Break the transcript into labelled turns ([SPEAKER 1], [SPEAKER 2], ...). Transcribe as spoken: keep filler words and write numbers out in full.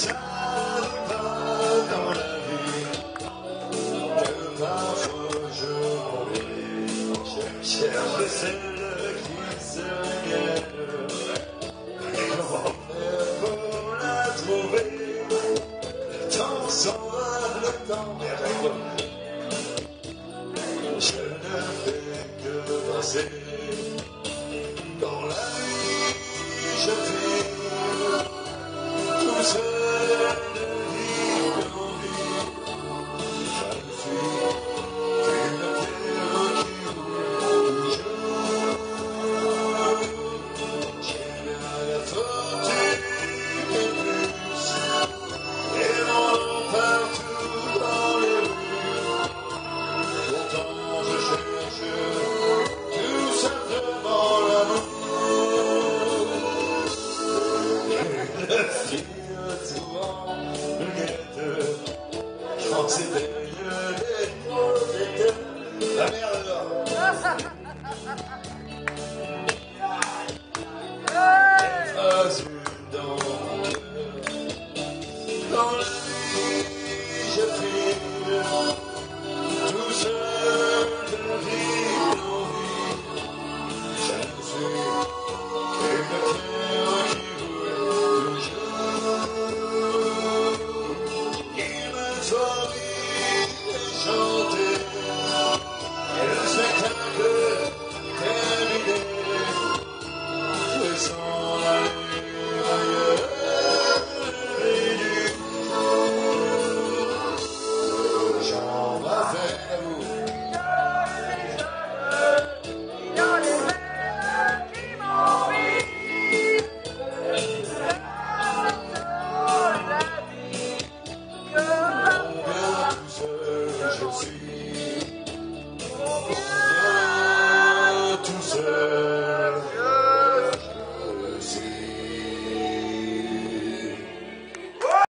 [SPEAKER 1] ça va dans la vie, que parfois je m'ennuie. Je cherche celle qui se gagne. Comment faire pour la trouver? Le temps s'en va, le temps est